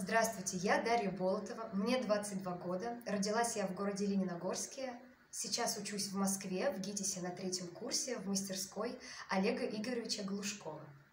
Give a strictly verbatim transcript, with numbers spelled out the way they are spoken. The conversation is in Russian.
Здравствуйте, я Дарья Болотова, мне двадцать два года, родилась я в городе Лениногорске, сейчас учусь в Москве, в ГИТИСе на третьем курсе в мастерской Олега Игоревича Глушкова.